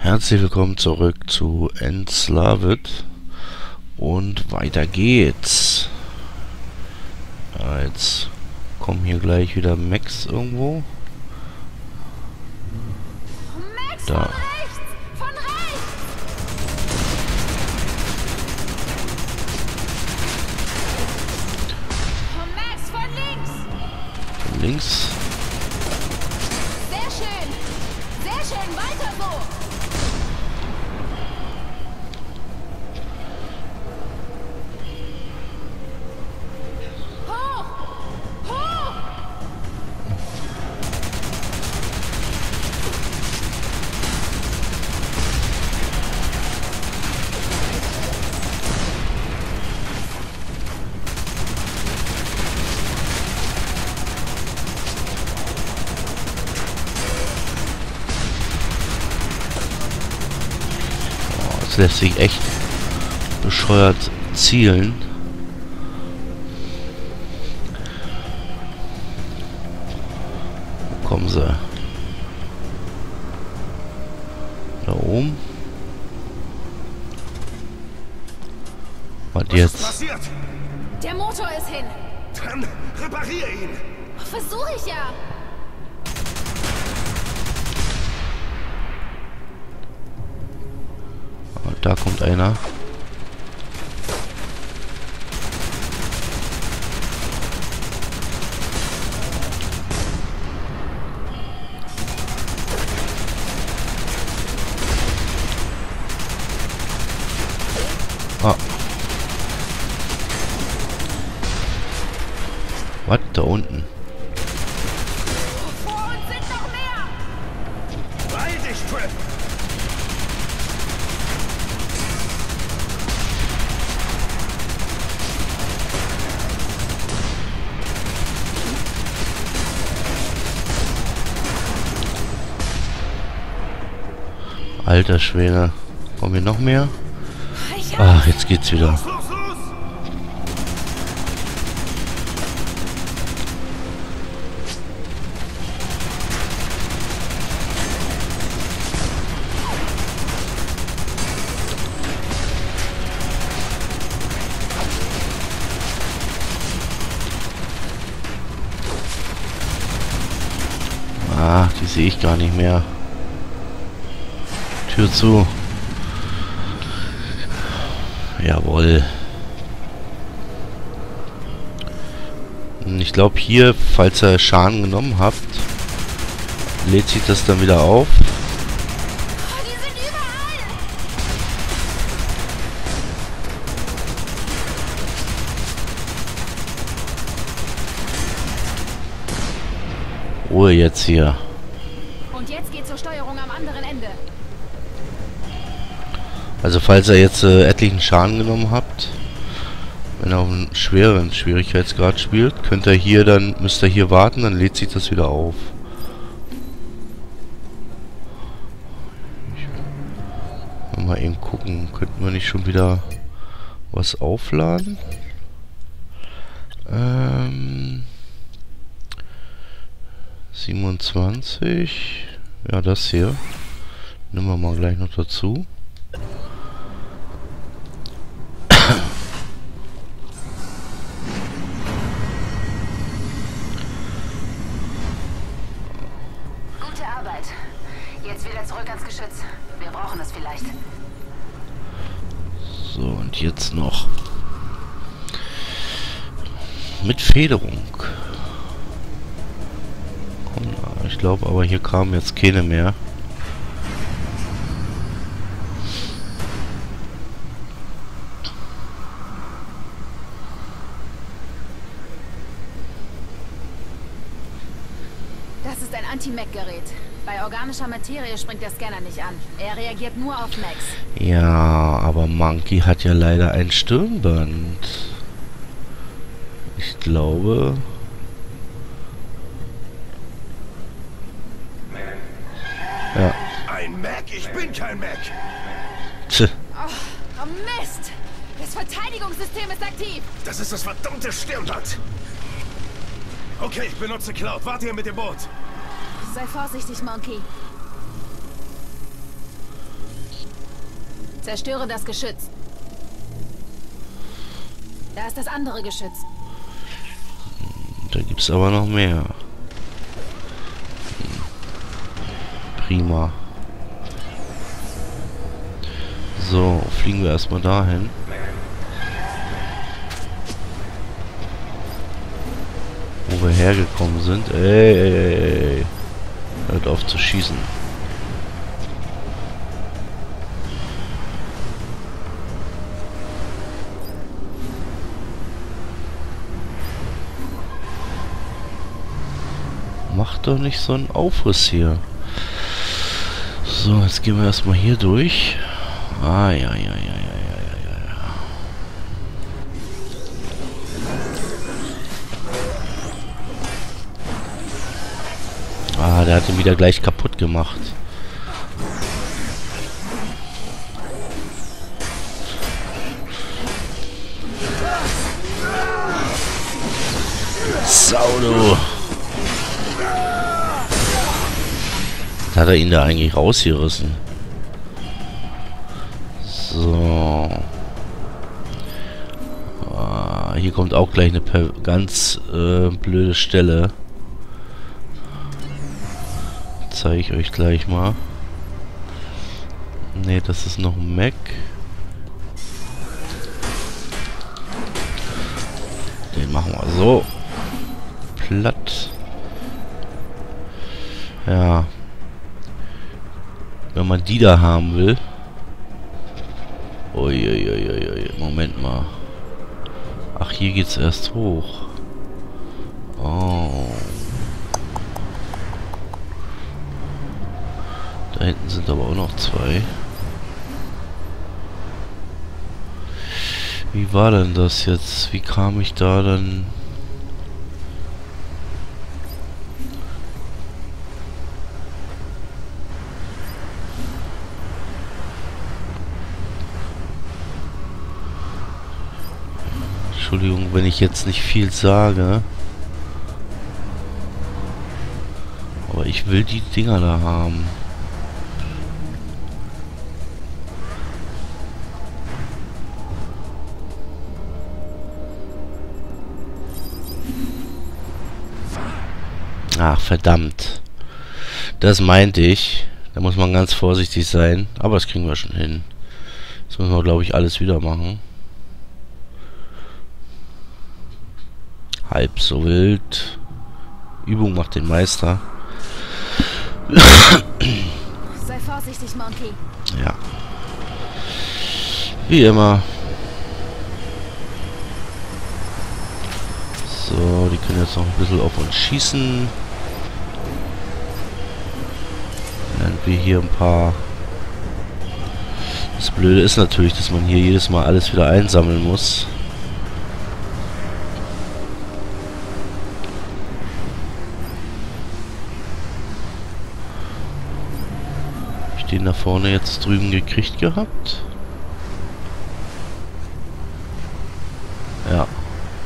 Herzlich willkommen zurück zu Enslaved und weiter geht's. Ja, jetzt kommen hier gleich wieder Mechs irgendwo. Max, Da. von rechts! Von rechts! Oh, Max, von links! Von links. Sehr schön! Sehr schön, weiter so! Hoch! Hoch! Oh, es lässt sich echt bescheuert zielen. Wo kommen sie? Da oben. Was Was ist jetzt? passiert? Der Motor ist hin! Dann reparier ihn. Versuche ich ja! Ah, da kommt einer. Ah. Was? Da unten. Vor uns sind noch mehr! Beeil dich, Trip. Alter Schwede. Kommen hier noch mehr? Ich Ach, jetzt geht's wieder. Los, los, los. Ah, die sehe ich gar nicht mehr. Tür zu. Jawohl. Und ich glaube hier, falls ihr Schaden genommen habt, lädt sich das dann wieder auf. Oh, die sind überall! Ruhe jetzt hier. Und jetzt geht zur Steuerung am anderen Ende. Also falls ihr jetzt etlichen Schaden genommen habt, wenn ihr auf einen schweren Schwierigkeitsgrad spielt, könnt ihr hier dann, müsst ihr hier warten, dann lädt sich das wieder auf. Mal eben gucken, könnten wir nicht schon wieder was aufladen? 27. Ja, das hier. Nehmen wir mal gleich noch dazu. Gute Arbeit. Jetzt wieder zurück ans Geschütz. Wir brauchen es vielleicht. So, und jetzt noch mit Federung. Ich glaube aber hier kamen jetzt keine mehr. Das ist ein Anti-Mech-Gerät. Bei organischer Materie springt der Scanner nicht an. Er reagiert nur auf Mechs. Ja, aber Monkey hat ja leider ein Stirnband. Ich glaube... Ja. Ein Mac? Ich bin kein Mac. Tch. Oh, Mist! Das Verteidigungssystem ist aktiv! Das ist das verdammte Stirnband. Okay, ich benutze Cloud. Warte hier mit dem Boot. Sei vorsichtig, Monkey. Zerstöre das Geschütz. Da ist das andere Geschütz. Da gibt es aber noch mehr. Prima. So, fliegen wir erstmal dahin. Wo wir hergekommen sind. Ey. Hört auf zu schießen. Macht doch nicht so einen Aufriss hier. So, jetzt gehen wir erstmal hier durch. Ah, ja. Ah, der hat ihn wieder gleich kaputt gemacht. Sau, du. Hat er ihn da eigentlich rausgerissen? So. Ah, hier kommt auch gleich eine ganz blöde Stelle. Zeige ich euch gleich mal. Ne, das ist noch ein Mac. Den machen wir so. Platt. Ja. Wenn man die da haben will. Uiuiuiui. Moment mal. Ach, hier geht's erst hoch. Oh. Da hinten sind aber auch noch zwei. Wie war denn das jetzt? Wie kam ich da dann? Entschuldigung, wenn ich jetzt nicht viel sage. Aber ich will die Dinger da haben. Ach, verdammt. Das meinte ich. Da muss man ganz vorsichtig sein. Aber das kriegen wir schon hin. Das müssen wir, glaube ich, alles wieder machen. Halb so wild. Übung macht den Meister. Sei vorsichtig, Monkey. Ja. Wie immer. So, die können jetzt noch ein bisschen auf uns schießen. Während wir hier ein paar... Das Blöde ist natürlich, dass man hier jedes Mal alles wieder einsammeln muss. Hab ich den da vorne jetzt drüben gekriegt gehabt? Ja.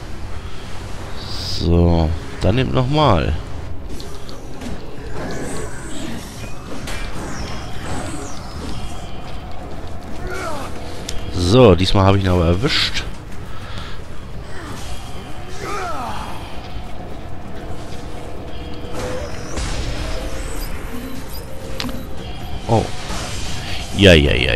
So, dann eben nochmal. So, diesmal habe ich ihn aber erwischt. Oh. Ja.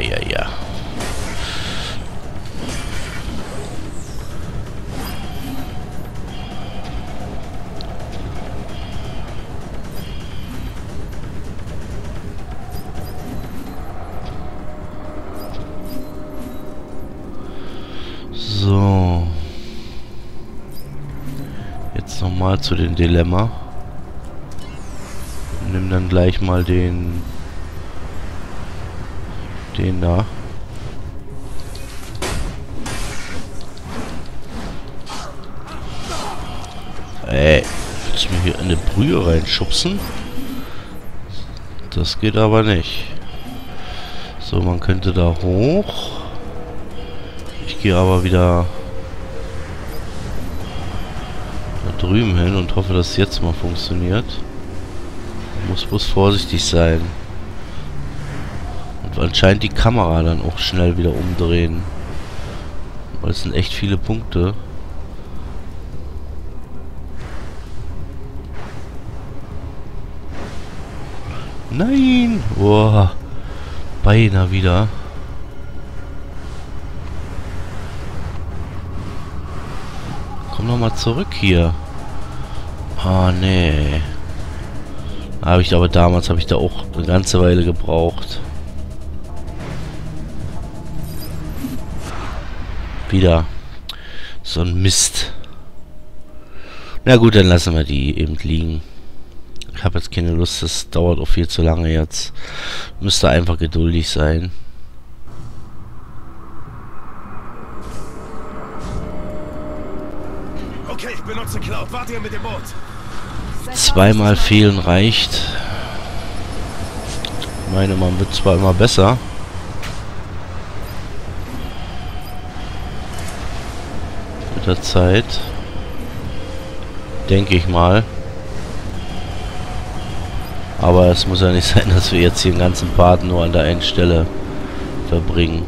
So. Jetzt nochmal zu dem Dilemma. Nimm dann gleich mal den da. Ey, willst du mir hier in eine Brühe reinschubsen? Das geht aber nicht. So, man könnte da hoch. Ich gehe aber wieder da drüben hin und hoffe, dass es jetzt mal funktioniert. Man muss bloß vorsichtig sein. Und anscheinend die Kamera dann auch schnell wieder umdrehen. Weil es sind echt viele Punkte. Nein! Boah. Beinahe wieder. Komm noch mal zurück hier. Ah, nee. Damals habe ich da auch eine ganze Weile gebraucht. Wieder. So ein Mist. Na gut, dann lassen wir die eben liegen. Ich habe jetzt keine Lust, das dauert auch viel zu lange jetzt. Müsste einfach geduldig sein. Okay, ich benutze Cloud. Wart ihr mit dem Boot? Zweimal fehlen reicht. Ich meine, man wird zwar immer besser. Mit der Zeit. Denke ich mal. Aber es muss ja nicht sein, dass wir jetzt hier den ganzen Part nur an der einen Stelle verbringen.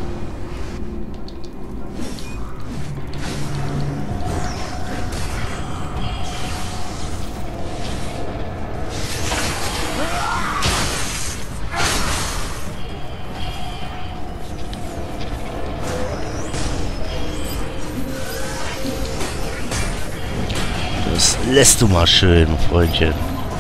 Das lässt du mal schön, Freundchen.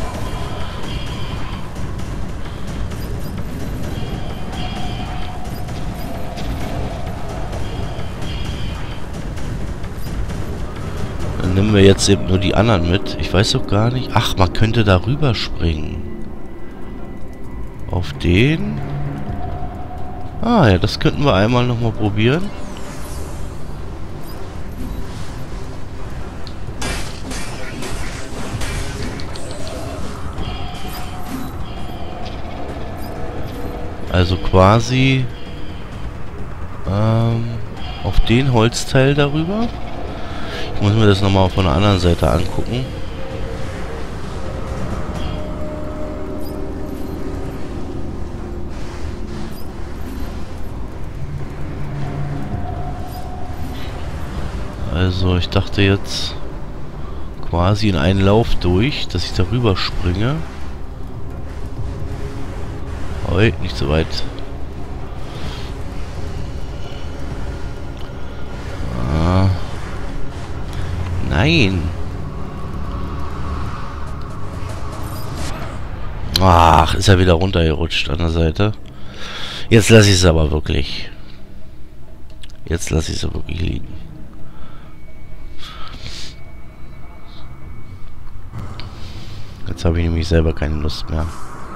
Dann nehmen wir jetzt eben nur die anderen mit. Ich weiß doch gar nicht. Ach, man könnte da rüber springen. Auf den. Ah ja, das könnten wir einmal nochmal probieren. Also quasi auf den Holzteil darüber. Ich muss mir das nochmal von der anderen Seite angucken. Also ich dachte jetzt quasi in einen Lauf durch, dass ich darüber springe. Oi, nicht so weit. Ah. Nein. Ach, ist er wieder runtergerutscht an der Seite. Jetzt lasse ich es aber wirklich. Jetzt lasse ich es wirklich liegen. Jetzt habe ich nämlich selber keine Lust mehr.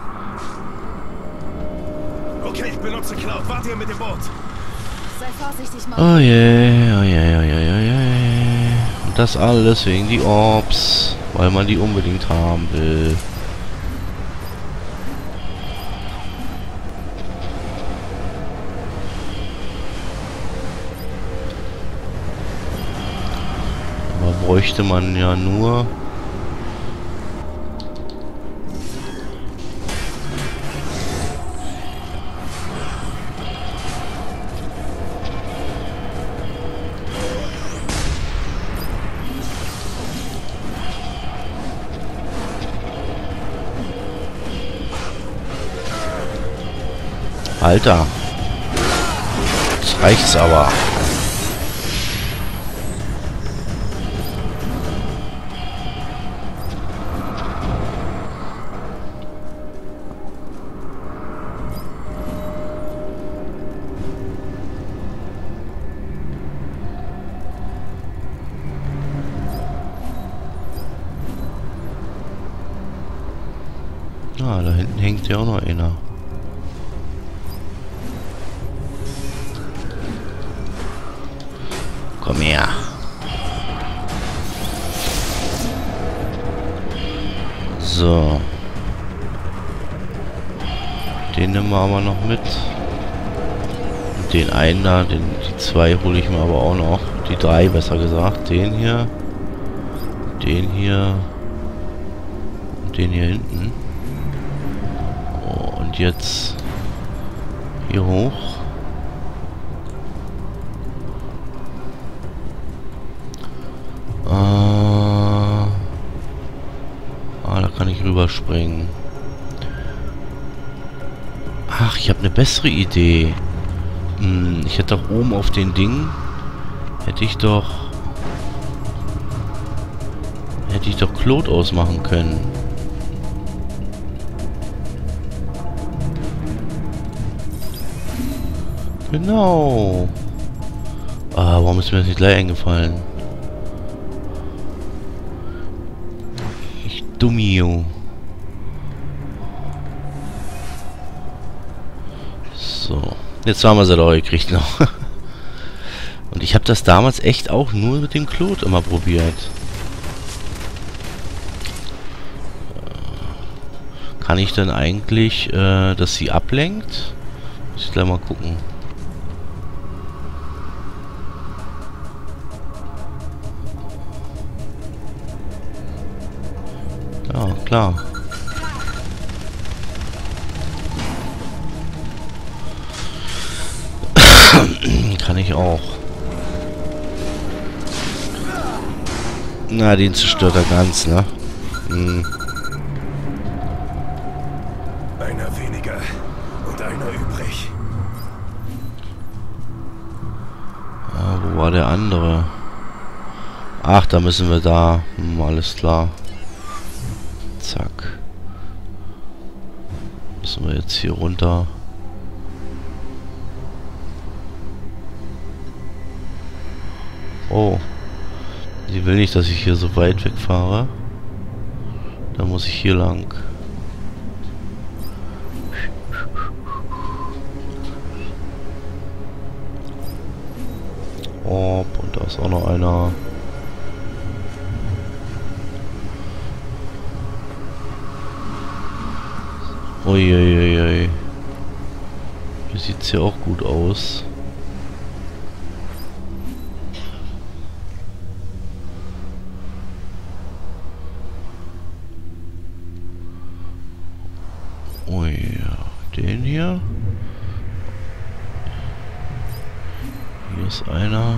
Okay, ich benutze Cloud. Wart ihr mit dem Boot? Sei vorsichtig, Mann. Oh je, oh je, oh je, oh je. Und das alles wegen die Orbs, weil man die unbedingt haben will. Aber bräuchte man ja nur... Alter. Jetzt reicht's aber. Ah, da hinten hängt ja auch noch einer. Komm her. So. Den nehmen wir aber noch mit. Und den einen da, die zwei hole ich mir aber auch noch. Die drei, besser gesagt. Den hier. Den hier. Und den hier hinten. Oh, und jetzt Hier hoch. Da kann ich rüberspringen. Ach, ich habe eine bessere Idee. Ich hätte doch oben auf den Ding... Hätte ich doch Claude ausmachen können. Genau. Warum ist mir das nicht gleich eingefallen? Ich Dummio. So. Jetzt haben wir sie doch gekriegt noch. Und ich habe das damals echt auch nur mit dem Claude immer probiert. Kann ich denn eigentlich, dass sie ablenkt? Muss ich gleich mal gucken. Ja, klar. Kann ich auch. Na, den zerstört er ganz, ne? Einer weniger und einer übrig. Wo war der andere? Ach, da müssen wir da. Alles klar. Zack. Müssen wir jetzt hier runter. Oh. Sie will nicht, dass ich hier so weit wegfahre. Da muss ich hier lang. Oh, und da ist auch noch einer. Uiuiui. Hier sieht es ja auch gut aus. Oh ja, den hier. Hier ist einer.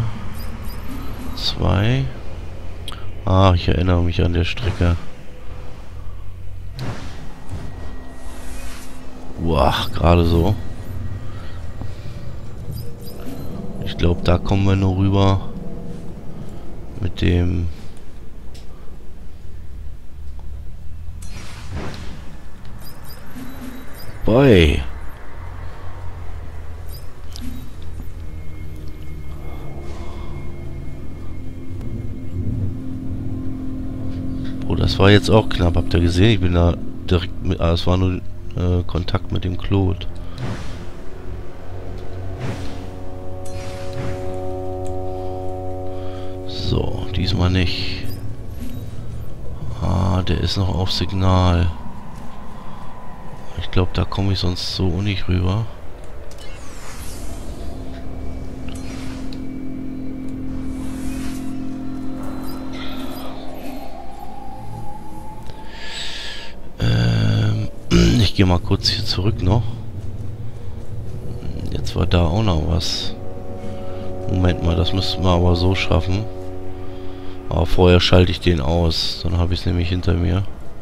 Zwei. Ah, ich erinnere mich an der Strecke. Boah, gerade so. Ich glaube, da kommen wir nur rüber mit dem... Boy. Oh, das war jetzt auch knapp. Habt ihr gesehen? Ich bin da direkt mit... es war nur Kontakt mit dem Claude. So, diesmal nicht. Der ist noch auf Signal. Ich glaube, da komme ich sonst so nicht rüber. Ich gehe mal kurz hier zurück noch. Jetzt war da auch noch was. Moment mal, das müssten wir aber so schaffen. Aber vorher schalte ich den aus. Dann habe ich es nämlich hinter mir.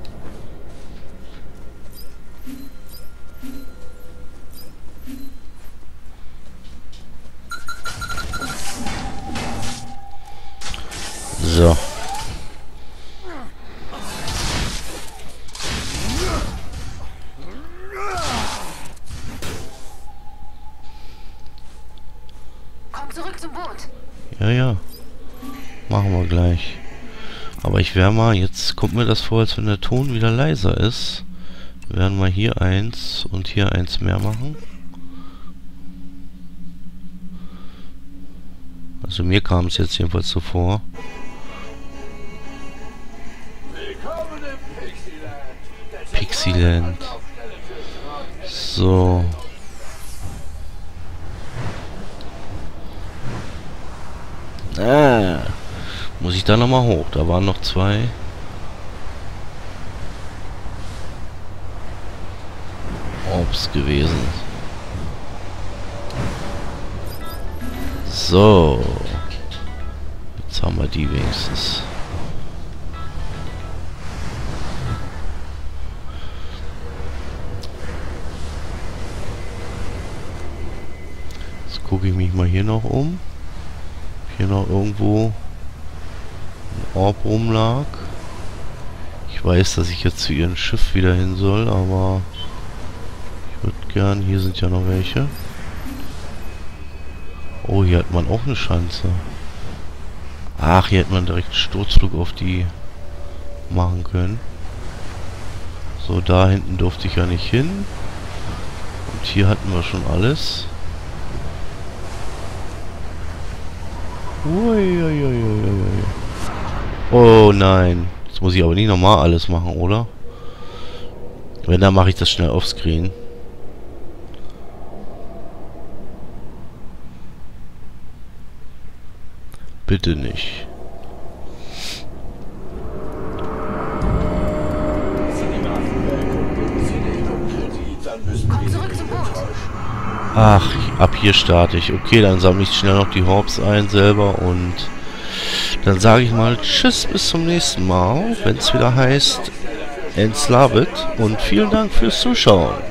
So. Komm zurück zum Boot. Ja, ja. Machen wir gleich. Aber ich werde mal, jetzt kommt mir das vor, als wenn der Ton wieder leiser ist. Wir werden mal hier eins und hier eins mehr machen. Also mir kam es jetzt jedenfalls so vor. Willkommen im Pixieland. So. Muss ich da nochmal hoch? Da waren noch zwei. Ops gewesen. So. Jetzt haben wir die wenigstens. Jetzt gucke ich mich mal hier noch um. Hier noch irgendwo ein Orb rumlag. Ich weiß, dass ich jetzt zu ihrem Schiff wieder hin soll, aber ich würde gern... Hier sind ja noch welche. Oh, hier hat man auch eine Schanze. Ach, hier hätte man direkt einen Sturzflug auf die machen können. So, da hinten durfte ich ja nicht hin. Und hier hatten wir schon alles. Uiuiuiui. Oh nein. Jetzt muss ich aber nicht nochmal alles machen, oder? Wenn, dann mache ich das schnell offscreen. Bitte nicht. Komm zurück zum Boot. Ach, ab hier starte ich. Okay, dann sammle ich schnell noch die Horbs ein selber und dann sage ich mal tschüss, bis zum nächsten Mal, wenn es wieder heißt Enslaved und vielen Dank fürs Zuschauen.